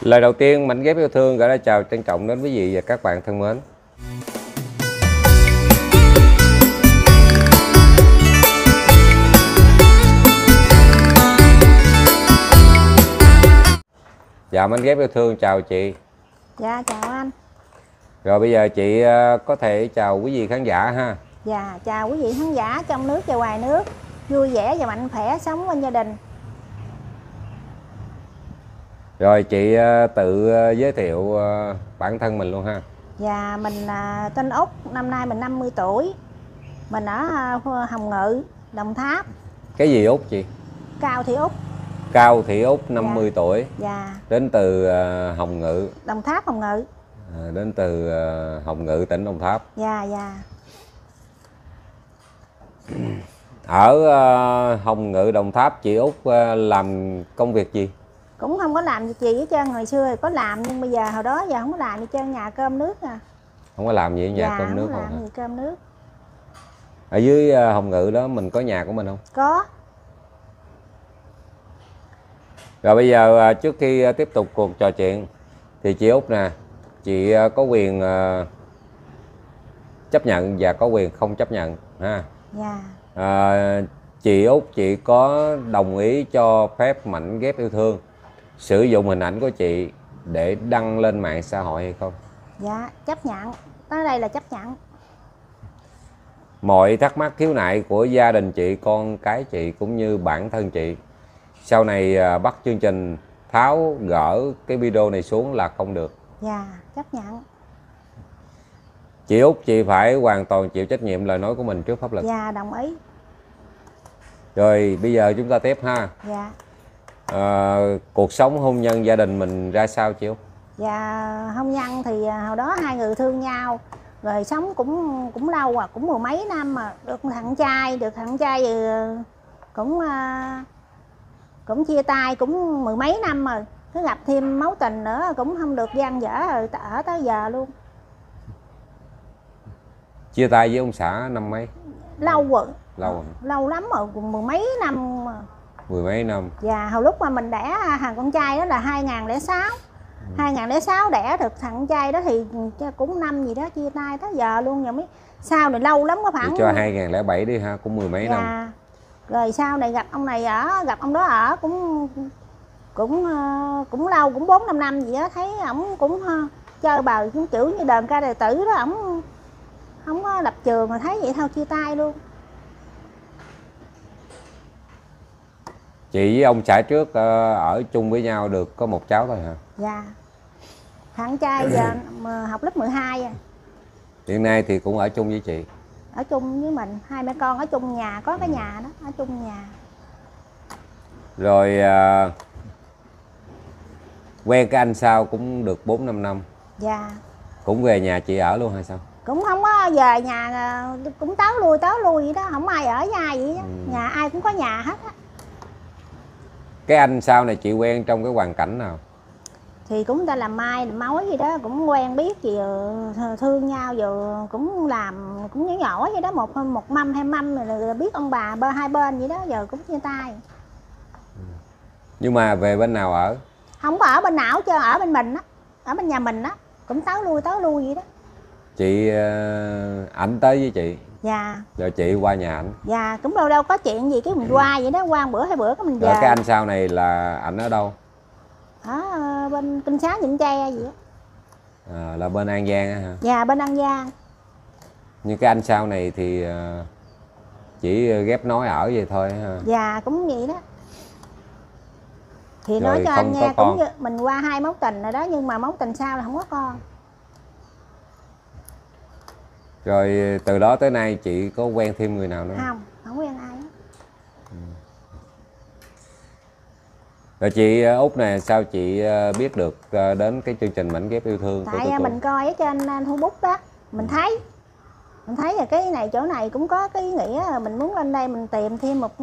Lời đầu tiên Mảnh Ghép Yêu Thương gửi lời chào trân trọng đến quý vị và các bạn thân mến. Dạ, Mảnh Ghép Yêu Thương chào chị. Dạ chào anh. Rồi bây giờ chị có thể chào quý vị khán giả ha. Dạ chào quý vị khán giả trong nước và ngoài nước, vui vẻ và mạnh khỏe sống bên gia đình. Rồi chị tự giới thiệu bản thân mình luôn ha. Dạ mình tên Út, năm nay mình 50 tuổi. Mình ở Hồng Ngự, Đồng Tháp. Cái gì Út chị? Cao Thị Út. Cao Thị Út, 50 tuổi. Dạ. Đến từ Hồng Ngự. Đồng Tháp, Hồng Ngự. Đến từ Hồng Ngự, tỉnh Đồng Tháp. Dạ dạ. Ở Hồng Ngự, Đồng Tháp chị Út làm công việc gì? Cũng không có làm gì chị hết trơn, hồi xưa thì có làm nhưng bây giờ hồi đó giờ không có làm gì trơn, nhà cơm nước à. Không có làm gì ở nhà dạ, cơm nước không không? làm gì cơm nước. Ở dưới Hồng Ngự đó mình có nhà của mình không? Có. Rồi bây giờ trước khi tiếp tục cuộc trò chuyện thì chị Út nè, chị có quyền chấp nhận và có quyền không chấp nhận ha. Dạ. Chị Út chị có đồng ý cho phép Mảnh Ghép Yêu Thương sử dụng hình ảnh của chị để đăng lên mạng xã hội hay không? Dạ chấp nhận, tới đây là chấp nhận. Mọi thắc mắc khiếu nại của gia đình chị, con cái chị cũng như bản thân chị sau này bắt chương trình tháo gỡ cái video này xuống là không được. Dạ chấp nhận. Chị Út chị phải hoàn toàn chịu trách nhiệm lời nói của mình trước pháp luật. Dạ đồng ý. Rồi bây giờ chúng ta tiếp ha. Dạ. Cuộc sống hôn nhân gia đình mình ra sao chị Út? Dạ hôn nhân thì hồi đó hai người thương nhau rồi sống cũng lâu à, cũng mười mấy năm mà được thằng trai thì cũng chia tay cũng mười mấy năm rồi, cứ gặp thêm mối tình nữa cũng không được dang dở rồi ở tới giờ luôn. Chia tay với ông xã năm mấy? Lâu rồi. Lâu lắm rồi, mười mấy năm mà. Mười mấy năm. Dạ hồi lúc mà mình đẻ thằng con trai đó là 2006. 2006 đẻ được thằng trai đó thì cũng năm gì đó chia tay tới giờ luôn. Rồi mới sau này lâu lắm có khoảng thì cho 2007 đi ha, cũng mười mấy năm. Rồi sau này gặp ông này ở, gặp ông đó ở cũng lâu, cũng 4-5 năm gì đó, thấy ổng cũng chơi bời, cũng kiểu như đờn ca tài tử đó, ổng không có lập trường rồi thấy vậy thôi chia tay luôn. Chị với ông xã trước ở chung với nhau được có một cháu thôi hả? Dạ. Thằng trai giờ mà học lớp 12 à. Hiện nay thì cũng ở chung với chị. Ở chung với mình, hai mẹ con ở chung nhà, có cái nhà đó, ở chung nhà. Rồi quen cái anh sao cũng được 4-5 năm. Dạ. Cũng về nhà chị ở luôn hay sao? Cũng không có về nhà, cũng tới lui vậy đó, không ai ở nhà vậy đó. Nhà ai cũng có nhà hết á. Cái anh sau này chị quen trong cái hoàn cảnh nào? Thì cũng ta làm mai làm mối gì đó, cũng quen biết gì thương nhau rồi cũng làm cũng nhỏ nhỏ vậy đó, một mâm hai mâm rồi biết ông bà hai bên vậy đó, giờ cũng chia tay. Nhưng mà về bên nào ở? Không có ở bên nào chứ, ở bên mình á, ở bên nhà mình á, cũng tới lui vậy đó. Chị ảnh tới với chị? Dạ. Rồi chị qua nhà ảnh? Dạ, cũng đâu có chuyện gì cái mình qua vậy đó, qua bữa hai bữa cái mình về. Rồi cái anh sau này là ảnh ở đâu? Ở bên Kinh Xá Vĩnh Tre vậy á. Là bên An Giang á hả? Dạ bên An Giang. Nhưng cái anh sau này thì chỉ ghép nói ở vậy thôi ha? Dạ cũng vậy đó. Thì rồi nói cho anh nghe cũng như mình qua 2 mối tình rồi đó, nhưng mà mối tình sau là không có con. Rồi từ đó tới nay chị có quen thêm người nào nữa Không quen ai hết. Rồi chị Út này sao chị biết được đến cái chương trình Mảnh Ghép Yêu Thương? Tại mình coi ở trên Facebook đó, mình thấy là cái này chỗ này cũng có cái ý nghĩa, mình muốn lên đây mình tìm thêm một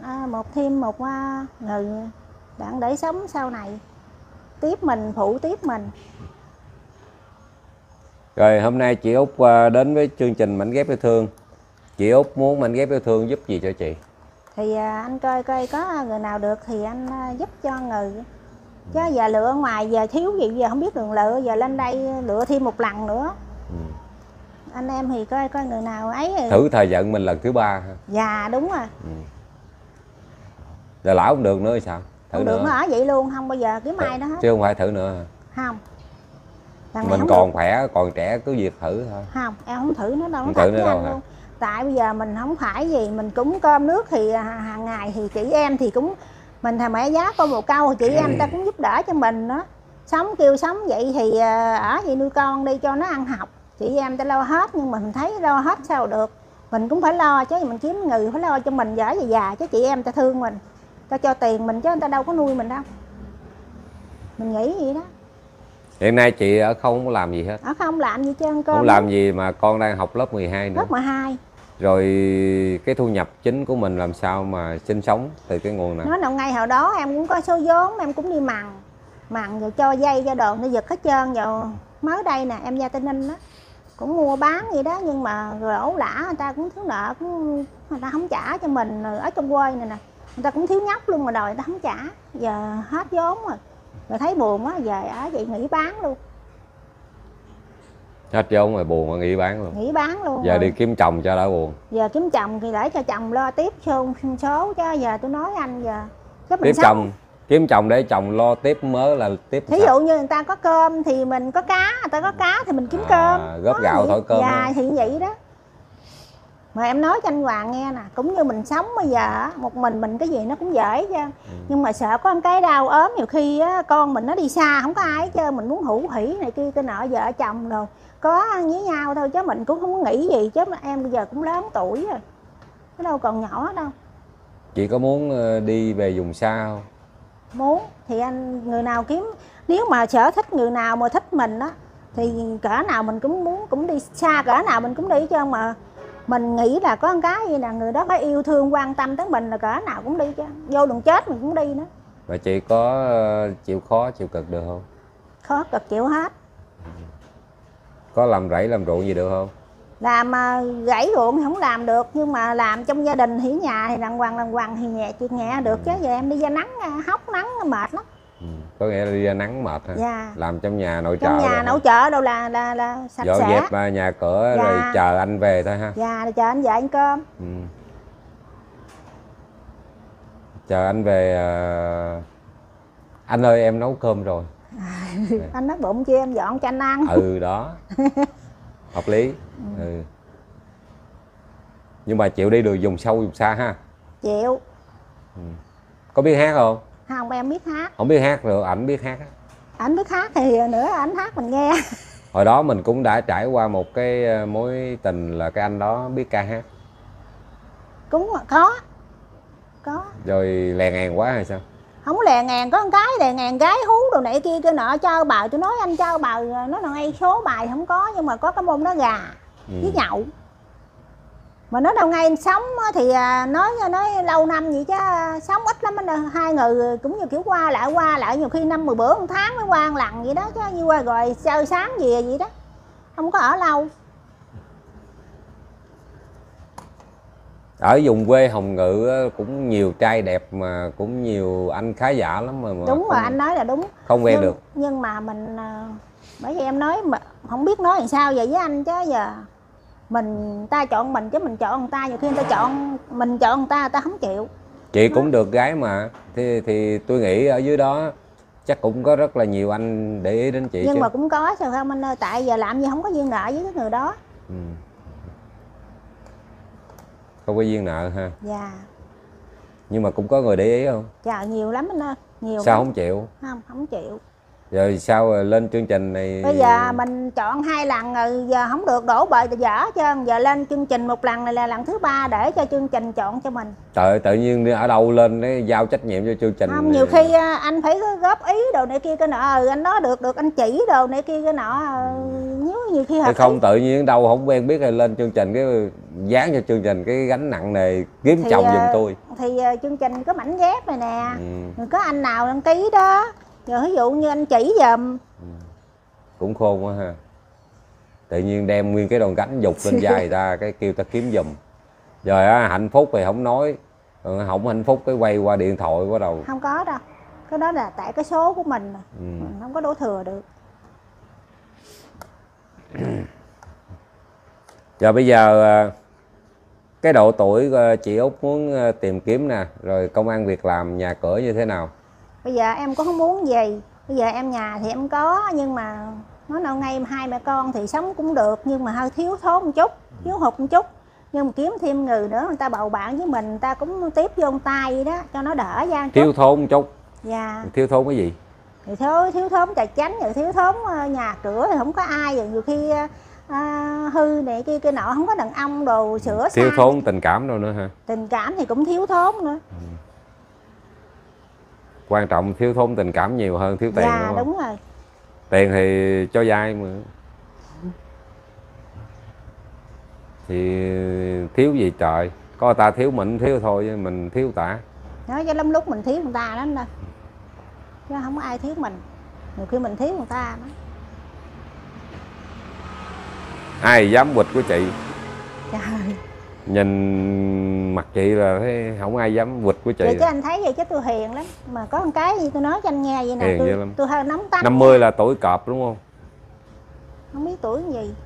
người bạn để sống sau này phụ tiếp mình. Rồi hôm nay chị Út đến với chương trình Mảnh Ghép Yêu Thương, chị Út muốn Mảnh Ghép Yêu Thương giúp gì cho chị? Thì anh coi có người nào được thì anh giúp cho người. Chứ giờ lựa ngoài giờ thiếu gì, giờ không biết đường lựa, giờ lên đây lựa thêm một lần nữa. Anh em thì coi người nào ấy thì... Thử thời vận mình lần thứ 3 ha. Dạ đúng rồi. Giờ lão không được nữa hay sao? Thử không nữa. Được nó ở vậy luôn, không bao giờ kiếm ai đó hết. Chứ không phải thử nữa hả? Không. Mình còn khỏe, còn trẻ cứ việc thử thôi. Không, em không thử nữa đâu. Không thử nữa đâu hả? Luôn. Tại bây giờ mình không phải gì, mình cũng cơm nước thì hàng ngày thì chị em thì cũng... Mình thà mẹ giá con một câu, chị em ta cũng giúp đỡ cho mình đó. Sống kêu sống vậy thì ở vậy nuôi con đi cho nó ăn học. Chị em ta lo hết, nhưng mà mình thấy lo hết sao được. Mình cũng phải lo chứ, mình kiếm người phải lo cho mình giỏi về già chứ, chị em ta thương mình. Ta cho tiền mình chứ người ta đâu có nuôi mình đâu. Mình nghĩ vậy đó. Hiện nay chị ở không có làm gì hết? Ở không làm gì trơn. Không làm gì mà con đang học lớp 12 nữa. Lớp 12. Rồi cái thu nhập chính của mình làm sao mà sinh sống từ cái nguồn nào? Nói nào ngày hồi đó em cũng có số vốn, em cũng đi mằng rồi cho dây cho đồ nó giật hết trơn. Rồi mới đây nè em ra Tây Ninh đó cũng mua bán vậy đó, nhưng mà rồi ẩu lả người ta cũng thiếu nợ, người ta không trả cho mình. Ở trong quê này nè người ta cũng thiếu nhóc luôn mà đòi người ta không trả, giờ hết vốn rồi thấy buồn quá, về ở vậy nghỉ bán luôn. Hết vốn rồi buồn mà nghỉ bán luôn. Nghỉ bán luôn. Giờ rồi. đi kiếm chồng cho đã buồn. Giờ kiếm chồng thì để cho chồng lo tiếp số chứ giờ tôi nói anh giờ tiếp chồng, kiếm chồng để chồng lo tiếp mới là tiếp. Thí dụ như người ta có cơm thì mình có cá, người ta có cá thì mình kiếm cơm. Góp gạo thổi cơm. Dạ thì vậy đó. Mà em nói cho anh Hoàng nghe nè, cũng như mình sống bây giờ một mình cái gì nó cũng dễ chứ. Nhưng mà sợ có một cái đau ốm, nhiều khi á, con mình nó đi xa không có ai hết trơn, mình muốn hủ hỉ này kia cái nọ, vợ chồng rồi có với nhau thôi chứ mình cũng không có nghĩ gì, chứ mà em bây giờ cũng lớn tuổi rồi, cái đâu còn nhỏ đâu. Chị có muốn đi về vùng xa không? Muốn thì anh người nào kiếm, nếu mà sở thích người nào mà thích mình đó thì cỡ nào mình cũng muốn, cũng đi xa cỡ nào mình cũng đi chứ. Mà mình nghĩ là có một cái gì là người đó phải yêu thương quan tâm tới mình là cỡ nào cũng đi chứ, vô đường chết mình cũng đi nữa. Và chị có chịu khó chịu cực được không? Khó cực chịu hết. Có làm rẫy làm ruộng gì được không? Làm gãy ruộng thì không làm được, nhưng mà làm trong gia đình thì nhà thì đàng hoàng thì nhẹ chuyện nhẹ được chứ. Giờ em đi ra nắng hóc nắng mệt lắm. Có nghĩa là đi ra nắng mệt hả? Dạ. Làm trong nhà nội trợ. Trong nhà nội trợ đâu là sạch dọn sẽ. dẹp nhà cửa. Dạ. Rồi chờ anh về thôi ha. Dạ, chờ anh về ăn cơm. Chờ anh về. Anh ơi em nấu cơm rồi. Anh nói bụng chi em dọn cho anh ăn. Đó. Hợp lý. Nhưng mà chịu đi được vùng sâu vùng xa ha. Chịu. Có biết hát không? Không, em biết hát. Không biết hát rồi, ảnh biết hát á. Ảnh biết hát thì nữa ảnh hát mình nghe. Hồi đó mình cũng đã trải qua một cái mối tình là cái anh đó biết ca hát. Cũng có. Rồi lè ngàn quá hay sao? Không lè ngàn, có một cái lè ngàn gái hú đồ này kia cái nọ chơi bài. Tôi nói anh chơi bài nó là ngay số bài không có, nhưng mà có cái môn đó gà với nhậu. Mà nó đâu ngay sống thì nói lâu năm vậy chứ sống ít lắm anh. Hai người cũng như kiểu qua lại nhiều khi 5-10 bữa 1 tháng mới qua 1 lần vậy đó chứ, như qua rồi chơi sáng về vậy đó, không có ở lâu. Ở vùng quê Hồng Ngự cũng nhiều trai đẹp mà cũng nhiều anh khá giả lắm mà đúng rồi, anh nói là đúng, không quen được. Nhưng mà mình bởi vì em nói mà không biết nói làm sao vậy với anh chứ. Giờ ta chọn mình chứ mình chọn người ta, nhiều khi người ta chọn mình, chọn người ta không chịu. Chị cũng được gái mà thì tôi nghĩ ở dưới đó chắc cũng có rất là nhiều anh để ý đến chị. Nhưng mà cũng có sao không anh ơi, tại giờ làm gì không có duyên nợ với cái người đó. Không có duyên nợ ha. Dạ. Nhưng mà cũng có người để ý không? Trời nhiều lắm anh ơi, nhiều. Sao lắm. Không chịu? Không chịu. Rồi sao lên chương trình này? Bây giờ mình chọn 2 lần rồi, giờ không được đổ bời thì dở chứ. Giờ lên chương trình 1 lần này là lần thứ 3 để cho chương trình chọn cho mình. Trời, tự nhiên ở đâu lên để giao trách nhiệm cho chương trình? Không, nhiều khi anh phải góp ý đồ này kia cái nọ, anh nói được anh chỉ đồ này kia cái nọ, nhiều khi hợp không ý. Tự nhiên đâu không quen biết, lên chương trình cái dán cho chương trình cái gánh nặng này kiếm thì, chồng giùm tôi. Thì chương trình có mảnh ghép này nè, rồi có anh nào đăng ký đó, rồi ví dụ như anh chỉ giùm. Cũng khôn quá ha. Tự nhiên đem nguyên cái đòn gánh dục lên vai người ta cái kêu ta kiếm giùm. Rồi hạnh phúc thì không nói, không hạnh phúc cái quay qua điện thoại bắt đầu. Không có đâu, Cái đó là tại cái số của mình, mình không có đổ thừa được. Giờ bây giờ cái độ tuổi chị Út muốn tìm kiếm nè, rồi công ăn việc làm, nhà cửa như thế nào? Bây giờ em cũng không muốn gì. Bây giờ em nhà thì em có, nhưng mà nói nào ngay hai mẹ con thì sống cũng được, nhưng mà hơi thiếu thốn một chút, thiếu hụt một chút. Nhưng mà kiếm thêm người nữa, người ta bầu bạn với mình, người ta cũng tiếp vô tay vậy đó, cho nó đỡ ra một chút. Thiếu thốn một chút. Dạ. Thiếu thốn cái gì? Thì thiếu thốn tài chánh, rồi thiếu thốn nhà cửa thì không có ai, rồi nhiều khi hư này kia nọ, không có đàn ông đồ sửa Thiếu sai. thốn tình cảm đâu nữa hả? Tình cảm thì cũng thiếu thốn nữa. Quan trọng thiếu thốn tình cảm nhiều hơn thiếu tiền. Dạ đúng không? đúng rồi. Tiền thì cho vay mà. Thì thiếu gì trời, có người ta thiếu mình thiếu thôi, mình thiếu ta. Nói cho lắm lúc mình thiếu người ta lắm đâu, chứ không có ai thiếu mình. Nhiều khi mình thiếu người ta đó. Ai dám quỵt của chị? Trời. Nhìn mặt chị là thấy không ai dám quỵt của chị. Vậy chứ anh thấy vậy chứ tôi hiền lắm. Mà có một cái gì tôi nói cho anh nghe vậy nè, tôi hơi nóng tánh. 50 là tuổi cọp đúng không? Không biết tuổi gì.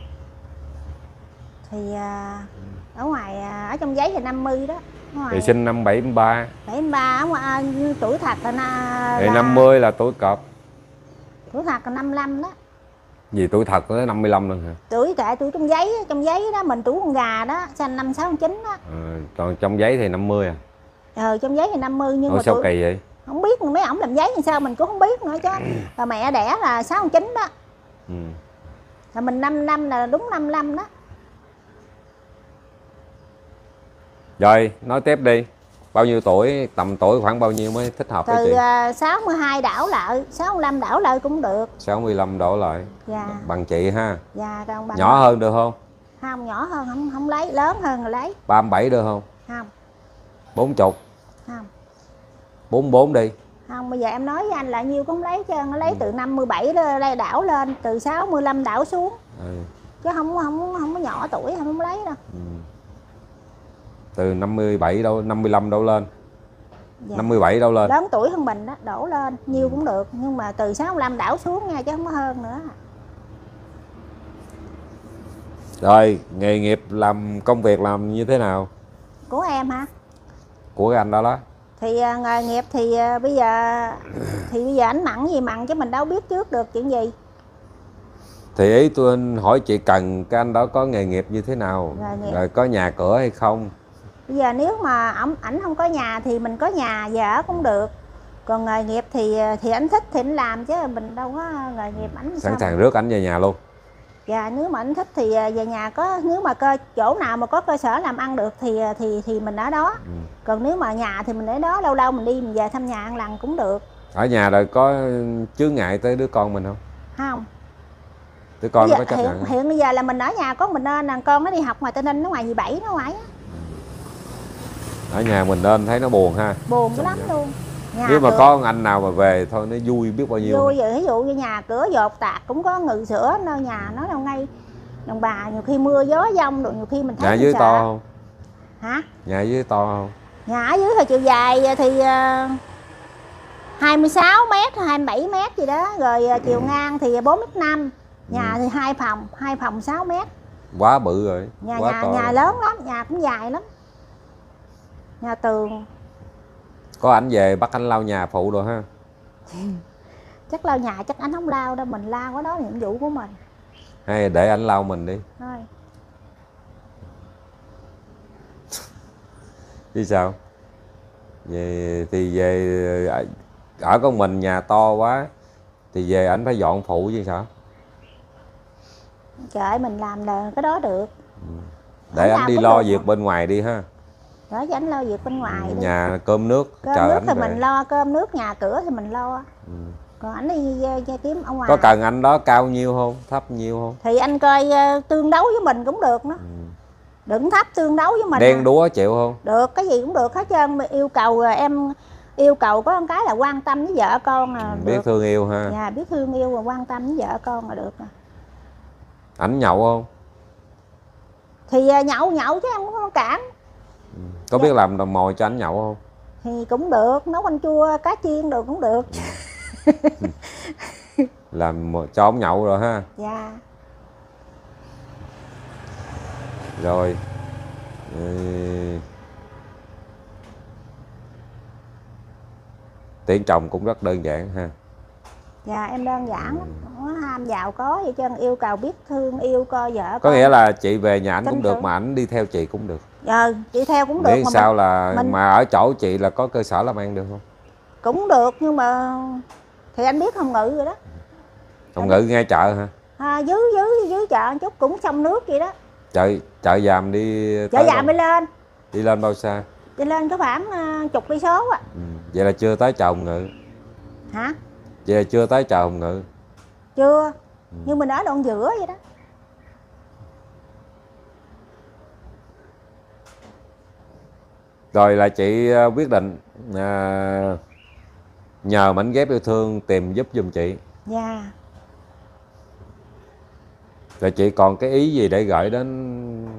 Thì ở ngoài ở trong giấy thì 50 đó. Thì sinh năm 73. 73 ở ngoài tuổi thật là Thì 50 là tuổi cọp. Tuổi thật là 55 đó. Gì tuổi thật tới 55 lần hả? Tuổi kệ tuổi trong giấy đó, mình tuổi con gà đó, sinh năm 69 đó. Còn trong giấy thì 50 à? Trong giấy thì 50 nhưng mà sao kỳ vậy? Không biết mấy ổng làm giấy làm sao mình cũng không biết nữa chứ. Và mẹ đẻ là 69 đó. Là mình 5 năm là đúng 55 đó. Rồi, nói tiếp đi. Bao nhiêu tuổi, tầm tuổi khoảng bao nhiêu mới thích hợp với chị? Từ 62 đảo lại, 65 đảo lại cũng được. 65 đổ lại. Dạ. Bằng chị ha. Dạ, còn bằng nhỏ hơn được không? Không, nhỏ hơn không lấy, lớn hơn rồi lấy. 37 được không? Không. 40. Không. 44 đi. Không, bây giờ em nói với anh là nhiêu cũng lấy chứ, nó lấy từ 57 đây đảo lên, từ 65 đảo xuống. Chứ không có nhỏ tuổi không lấy đâu. Từ 57 đâu, 55 đâu lên. Dạ. 57 đâu lên. Lớn tuổi hơn mình đó, đổ lên, nhiêu cũng được, nhưng mà từ 65 đảo xuống nha, chứ không có hơn nữa. Rồi, nghề nghiệp làm, công việc làm như thế nào? Của em hả? Của cái anh đó đó. Thì nghề nghiệp thì bây giờ ảnh mặn gì mặn chứ mình đâu biết trước được chuyện gì. Thì ý tôi hỏi chị cần cái anh đó có nghề nghiệp như thế nào, rồi có nhà cửa hay không. Bây giờ nếu mà ảnh không có nhà thì mình có nhà vợ cũng được. Còn nghề nghiệp thì ảnh thích thì ảnh làm, chứ mình đâu có nghề nghiệp ảnh. Sẵn sàng rước ảnh về nhà luôn. Dạ, nếu mà ảnh thích thì về nhà có, nếu mà chỗ nào mà có cơ sở làm ăn được thì mình ở đó. Còn nếu mà nhà thì mình ở đó, lâu lâu mình đi mình về thăm nhà ăn lần cũng được. Ở nhà rồi có chướng ngại tới đứa con mình không? Không. Đứa con nó có chấp nhận không? Hiện bây giờ là mình ở nhà có mình nên là con nó đi học ngoài Tây Ninh, nó ngoài dì Bảy nó ngoài á. Ở nhà mình nên thấy nó buồn ha. Buồn lắm luôn. Nếu mà có anh nào mà về thôi nó vui biết bao nhiêu. Vui vậy, ví dụ như nhà cửa dột tạc cũng có ngự sữa nơi nhà nó đâu ngay. Đàn bà nhiều khi mưa gió giông rồi nhiều khi mình thấy nhà dưới sợ. to không? Hả? Nhà dưới to không? Nhà ở dưới thì chiều dài thì 26 m, 27 m gì đó, rồi chiều ngang thì 4,5 m. Nhà thì 2 phòng 6 m. Quá bự rồi. Nhà lớn lắm, nhà cũng dài lắm. Nhà tường. Có ảnh về bắt anh lau nhà phụ rồi ha. Chắc lau nhà chắc anh không lau đâu, mình lau cái đó nhiệm vụ của mình. Hay để ảnh lau mình đi. Thôi. Chứ sao? Về thì về ở con mình nhà to quá thì về ảnh phải dọn phụ chứ sao? Trời, mình làm là cái đó được. Để ảnh đi lo việc bên ngoài đi ha. Để cho ảnh lo việc bên ngoài đi. Nhà cơm nước chờ nước thì mình lo, cơm nước nhà cửa thì mình lo. Còn ảnh đi kiếm ở ngoài. Có cần anh đó cao nhiêu không, thấp nhiêu không? Thì anh coi tương đấu với mình cũng được đó. Đừng thấp, tương đấu với mình. Đen đúa chịu không? Được, cái gì cũng được hết trơn. Yêu cầu em yêu cầu có một cái là quan tâm với vợ con là biết được. Thương yêu ha. Dạ, biết thương yêu và quan tâm với vợ con là được. Ảnh nhậu không? Thì nhậu chứ em cũng không cản. Có biết làm đồng mồi cho ảnh nhậu không? Thì cũng được, nấu canh chua cá chiên đồ cũng được. Làm cho ổng nhậu rồi ha. Dạ. Rồi Tiễn chồng cũng rất đơn giản ha. Dạ em đơn giản lắm, không có ham giàu có vậy trơn, yêu cầu biết thương yêu coi vợ. Có nghĩa là chị về nhà ảnh cũng Tin được tưởng. mà ảnh đi theo chị cũng được. Chị theo cũng được Miễn mà sao là mình mà ở chỗ chị là có cơ sở làm ăn được không? cũng được, nhưng mà thì anh biết Hồng Ngự rồi đó. Hồng Ngự ngay chợ hả? Dưới chợ chút cũng sông nước vậy đó. Chợ Giàm đi Chợ Giàm đi lên. Đi lên bao xa? Đi lên có khoảng chục cây số á. Vậy là chưa tới chợ Hồng Ngự. Hả? Vậy là chưa tới chợ Hồng Ngự. Chưa. Nhưng mình ở đoạn giữa vậy đó. Rồi là chị quyết định nhờ Mảnh Ghép Yêu Thương tìm giúp giùm chị. Dạ. Rồi chị còn cái ý gì để gửi đến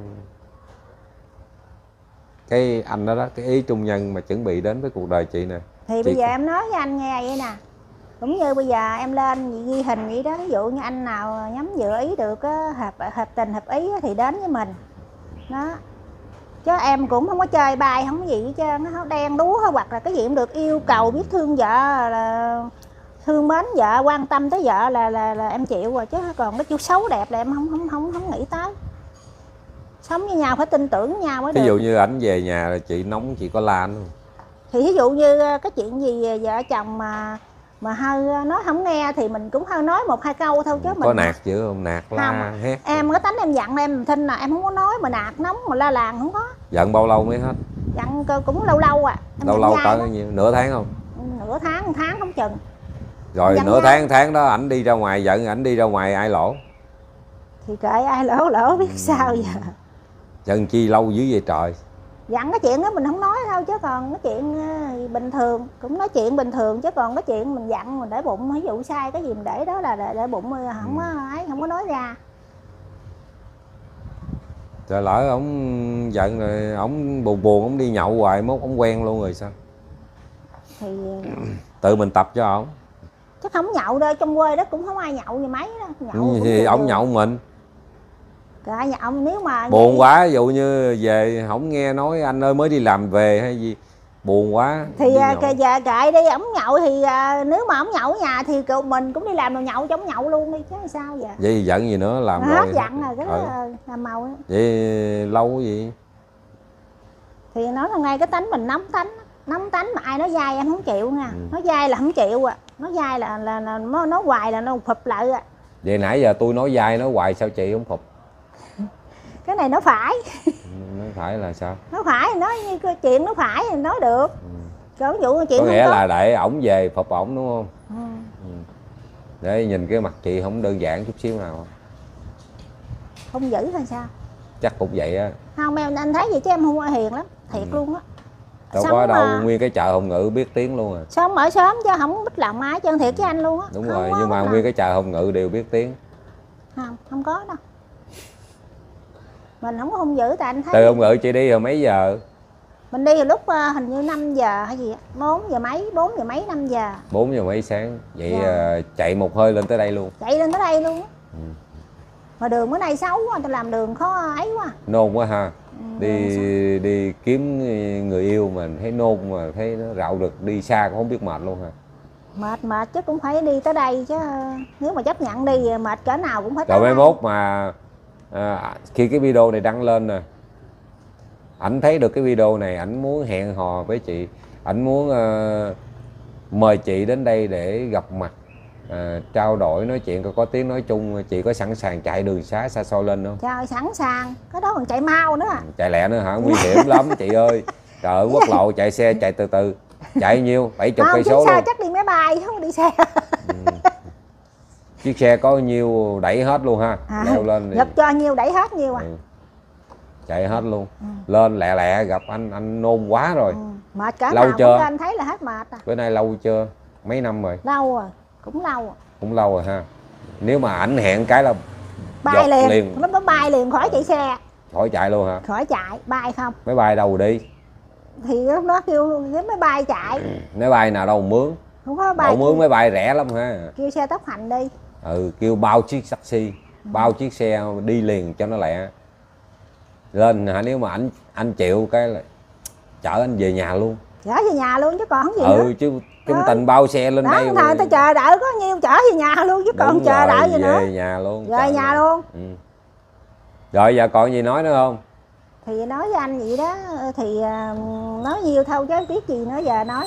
cái anh đó, cái ý trung nhân mà chuẩn bị đến với cuộc đời chị nè? Thì bây giờ em nói với anh nghe vậy nè. Cũng như bây giờ em lên ghi hình vậy đó, ví dụ như anh nào nhắm dự ý được hợp tình hợp ý thì đến với mình đó. Chứ em cũng không có chơi bài không có gì hết trơn, nó đen đúa hoặc là cái gì cũng được, yêu cầu biết thương vợ là thương mến vợ, quan tâm tới vợ là em chịu rồi. Chứ còn cái chú xấu đẹp là em không nghĩ tới. Sống với nhau phải tin tưởng nhau mới được. Ví dụ như ảnh về nhà là chị nóng, chị có la anh không? Thì ví dụ như cái chuyện gì vợ chồng mà hơi nói không nghe thì mình cũng hơi nói một hai câu thôi chứ mình có nạt dữ không? Nạt la hét? Em có tánh em giận em thinh là em không có nói, mà nạt nóng mà la làng không có. Giận bao lâu mới hết? Giận cũng lâu à. Em lâu cỡ nhiêu? Nửa tháng không? Nửa tháng, 1 tháng không chừng. Rồi nửa tháng đó ảnh đi ra ngoài giận, ảnh đi ra ngoài ai lỗ? Thì kệ ai lỗ biết sao giờ. Giận chi lâu dữ vậy trời? Dặn cái chuyện đó mình không nói thôi, chứ còn cái chuyện bình thường cũng nói chuyện bình thường, chứ còn cái chuyện mình dặn mình để bụng, ví dụ sai cái gì mình để đó là để bụng, không có ấy, không có nói ra. Trời, lỡ ổng giận rồi ổng buồn ổng đi nhậu hoài, mốt ổng quen luôn rồi sao? Thì tự mình tập cho ổng. chứ không nhậu đâu, trong quê đó cũng không ai nhậu như mấy đó. Nhậu thì ổng nhậu mình. Cả nhậu nếu mà buồn vậy, quá, ví dụ như về không nghe nói anh ơi mới đi làm về hay gì, buồn quá thì giờ kệ đi, ổng nhậu thì nếu mà ổng nhậu ở nhà thì mình cũng đi làm đồ nhậu chống nhậu luôn đi chứ sao vậy. Vậy giận gì nữa, làm hết rồi giận rồi cái đó làm màu đó. Vậy lâu gì Thì nói là ngay cái tánh mình nóng tánh mà ai nói dai em không chịu nha. Nói dai là không chịu à, nói dai là nói hoài là nó phụp lại à. Vậy nãy giờ tôi nói dai nói hoài sao chị không phục? Cái này nó phải. Nó phải là sao? Nó phải, nói như cái chuyện nó phải thì nói được. Còn ví dụ chuyện có nghĩa không là để ổng về phục ổng đúng không? Ừ. Để nhìn cái mặt chị không đơn giản chút xíu nào. Không giữ hay sao? Chắc cũng vậy á. Không em, anh thấy vậy chứ em không có hiền lắm, thiệt luôn á. Đâu có đâu, nguyên cái chợ Hồng Ngự biết tiếng luôn à. Sống ở xóm chứ không biết lòng ai chân thiệt với anh luôn á. Đúng rồi, nhưng mà nguyên cái chợ Hồng Ngự đều biết tiếng. Không có đâu. Mình không có hung dữ, tại anh thấy từ Hồng Ngự chị đi rồi mấy giờ? Mình đi lúc hình như 5 giờ hay gì, 4 giờ mấy 5 giờ. 4 giờ mấy sáng. Vậy chạy một hơi lên tới đây luôn. Chạy lên tới đây luôn á. Mà đường bữa nay xấu quá, tao làm đường khó ấy quá. Nôn quá ha. Đi kiếm người yêu mà thấy nôn, mà thấy nó rạo rực, đi xa cũng không biết mệt luôn hả? Mệt chứ cũng phải đi tới đây chứ, nếu mà chấp nhận đi mệt cỡ nào cũng phải tới rồi mai đây. mốt mà khi cái video này đăng lên nè, ảnh thấy được cái video này, ảnh muốn hẹn hò với chị, ảnh muốn mời chị đến đây để gặp mặt, trao đổi nói chuyện, có tiếng nói chung, chị có sẵn sàng chạy đường xá xa xôi lên không? Trời, sẵn sàng, cái đó còn chạy mau nữa. Chạy lẹ nữa hả? Nguy hiểm lắm chị ơi. Trời ơi, quốc lộ chạy xe chạy từ từ. Chạy nhiêu? 70 cây số luôn. Chắc đi máy bay không đi xe. Chiếc xe có nhiêu đẩy hết luôn ha. Leo lên Giật cho nhiêu đẩy hết nhiêu à. Chạy hết luôn. Lên lẹ lẹ gặp anh nôn quá rồi. Mệt cả lâu nào chưa? anh thấy là hết mệt à. Bữa nay lâu chưa? Mấy năm rồi? Lâu rồi, cũng lâu rồi. Cũng lâu rồi ha. Nếu mà ảnh hẹn cái là bay liền. Nó bay liền, khỏi chạy xe. Khỏi chạy luôn hả? Khỏi chạy, bay không. Máy bay đâu đi? thì lúc đó kêu cái máy bay chạy. Máy bay nào đâu mướn, Không có bay đậu mướn máy bay rẻ lắm ha. kêu xe tốc hành đi. Kêu bao chiếc taxi, bao chiếc xe đi liền cho nó lẹ. Lên hả, nếu mà anh chịu cái là chở anh về nhà luôn. Chở về nhà luôn chứ còn gì nữa. Chứ cái tình bao xe lên đó, đây thời ta chờ đợi có nhiêu chở về nhà luôn chứ còn chờ đợi gì nữa. Về nhà luôn. Về nhà luôn. Rồi giờ còn gì nói nữa không? Thì nói với anh vậy đó, thì nói nhiều thôi chứ biết gì nữa giờ nói.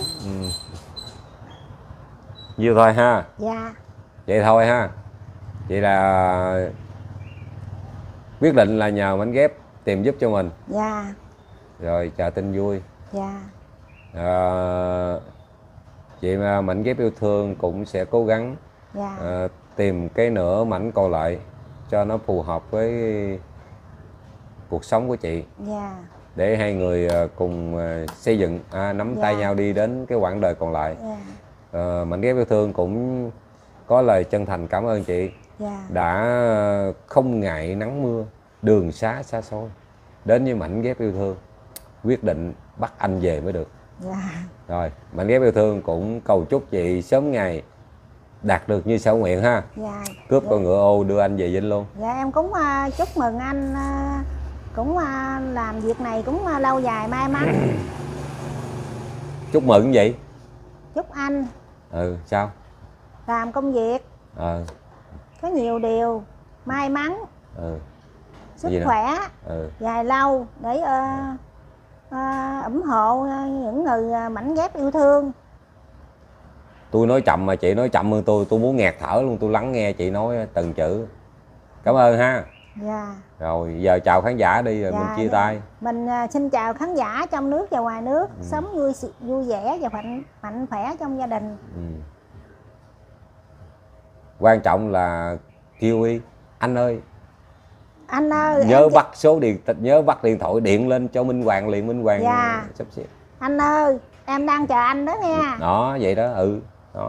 Nhiêu thôi ha. Dạ. Vậy thôi ha. Vậy là quyết định là nhờ mảnh ghép tìm giúp cho mình. Dạ. Rồi chờ tin vui. Dạ. Chị mà mảnh ghép yêu thương cũng sẽ cố gắng tìm cái nửa mảnh còn lại cho nó phù hợp với cuộc sống của chị. Dạ. Để hai người cùng xây dựng, nắm tay nhau đi đến cái quãng đời còn lại. Mảnh ghép yêu thương cũng có lời chân thành cảm ơn chị đã không ngại nắng mưa, đường xá xa xôi đến với mảnh ghép yêu thương, quyết định bắt anh về mới được. Rồi mảnh ghép yêu thương cũng cầu chúc chị sớm ngày đạt được như sở nguyện ha. Cướp con ngựa ô đưa anh về Vinh luôn. Dạ em cũng chúc mừng anh cũng làm việc này cũng lâu dài may mắn. Chúc mừng vậy? Chúc anh sao làm công việc có nhiều điều may mắn, sức khỏe dài lâu để ủng hộ những người mảnh ghép yêu thương. Tôi nói chậm mà chị nói chậm hơn tôi muốn nghẹt thở luôn, tôi lắng nghe chị nói từng chữ. Cảm ơn ha. Rồi giờ chào khán giả đi rồi mình chia tay. Mình xin chào khán giả trong nước và ngoài nước, sống vui vẻ và mạnh khỏe trong gia đình. Quan trọng là kêu anh ơi nhớ bắt điện thoại điện lên cho Minh Hoàng liền. Minh Hoàng sắp xếp. Anh ơi em đang chờ anh đó nha. Đó vậy đó. Đó.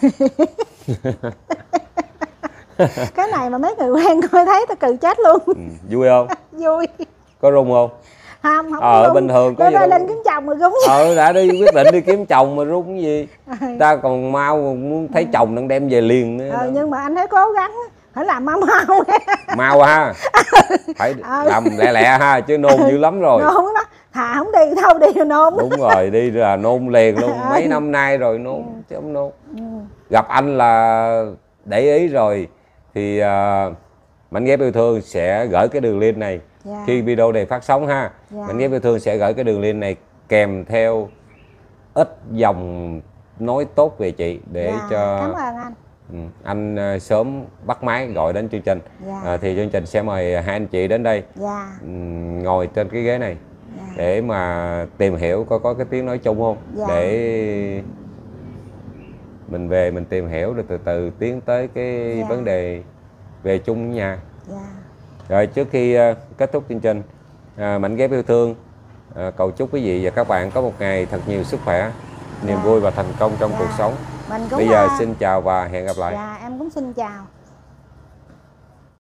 Cái này mà mấy người quen coi thấy tao cười chết luôn. Vui không? Vui. Có rung không? Không bình thường có gì đâu. lên kiếm chồng rồi rung. Đã đi quyết định đi kiếm chồng mà rung cái gì. Ta còn mau muốn thấy chồng đang đem về liền nữa. Nhưng mà anh thấy cố gắng phải làm mau mau ha. Phải làm lẹ lẹ ha chứ nôn dữ lắm rồi. Nôn đó. Thà không đi đâu đi nôn. Đúng rồi, đi là nôn liền luôn. Mấy năm nay rồi nôn chứ không nôn. Gặp anh là để ý rồi thì mảnh ghép yêu thương sẽ gửi cái đường link này khi video này phát sóng ha. Mảnh ghép yêu thương sẽ gửi cái đường link này kèm theo ít dòng nói tốt về chị để cho cảm ơn anh. Anh sớm bắt máy gọi đến chương trình. Thì chương trình sẽ mời hai anh chị đến đây ngồi trên cái ghế này để mà tìm hiểu coi có cái tiếng nói chung không, để mình về mình tìm hiểu rồi từ từ tiến tới cái vấn đề về chung nhà. Rồi trước khi kết thúc chương trình, mảnh ghép yêu thương cầu chúc quý vị và các bạn có một ngày thật nhiều sức khỏe, niềm vui và thành công trong cuộc sống. Bây giờ xin chào và hẹn gặp lại. Em cũng xin chào.